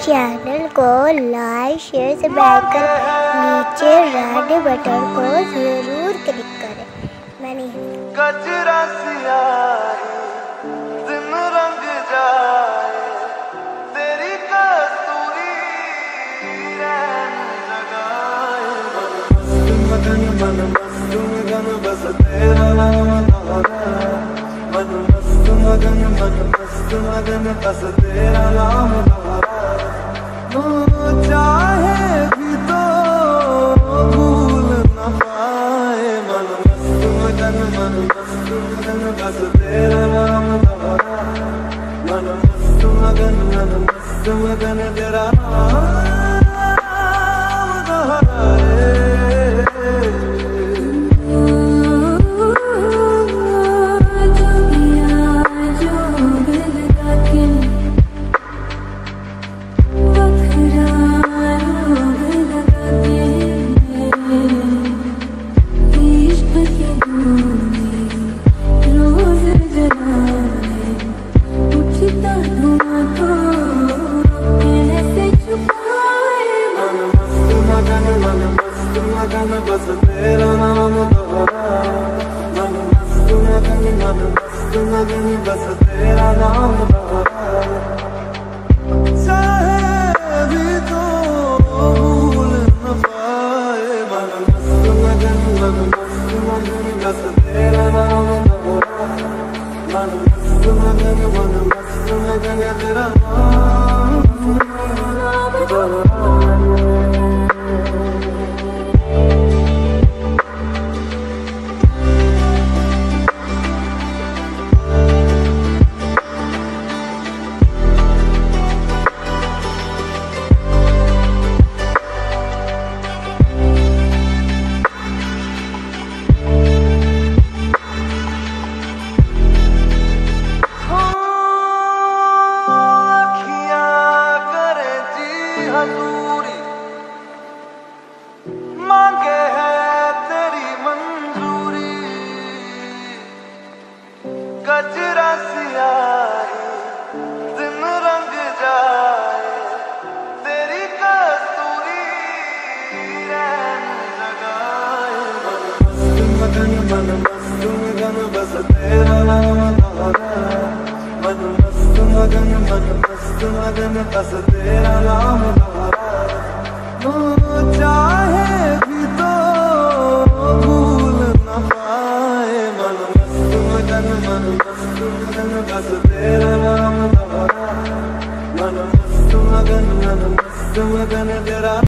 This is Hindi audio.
चैनल को लाइक शेयर सब्सक्राइब कर नीचे रेड बटन को जरूर क्लिक करें। मैंने गजरा सियाही दिन रंग जाए तेरी कस्तूरी रैन लगाए मन मस्त मगन बस तेरा नाम दोहरा मन मस्त मगन बस तेरा नाम दोहरा चाहे भी तो भूल न पाए मन मस्त मगन बस तेरा नाम दोहरा मन मस्त मगन तेरा नाम दोहरा बस तेरा नाम दोहरा मन मस्त मगन बस तेरा नाम दोहरा चाहे भी तो भूल न पाए मन मस्त मगन बस तेरा नाम दोहरा मन मस्त मगन तेरा नाम दोहरा। हजूरी मांगे है तेरी मंजूरी गजरा सियाही दिन रंग जाए तेरी कस्तूरी रैन लगाए मन मस्त मगन बस तेरा नाम दोहरा मन मस्त मगन बस तेरा नाम दोहरा चाहे भी तो भूल न पाए मन मस्त मगन बस तेरा नाम दोहरा मन मस्त मगन तेरा